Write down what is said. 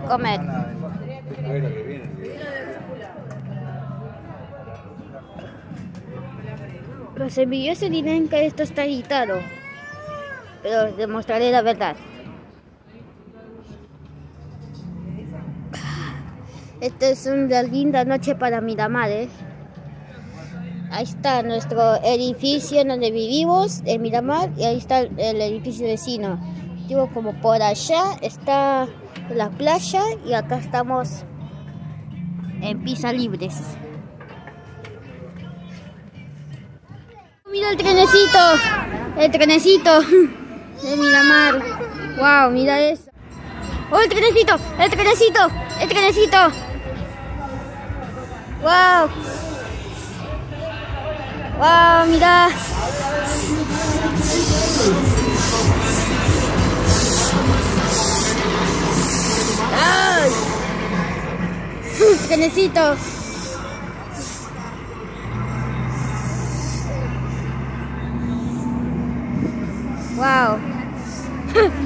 comer. Los envidiosos dirán que esto está editado, pero os demostraré la verdad. Esta es una linda noche para Miramar, ¿eh? Ahí está nuestro edificio donde vivimos, en Miramar, y ahí está el edificio vecino. Digo, como por allá está la playa y acá estamos en Pisa Libres. Mira el trenecito de Miramar. Wow, mira eso. ¡Oh, el trenecito! ¡Wow! ¡Wow, mira! ¡Ay! ¡Trenecito! ¡Wow!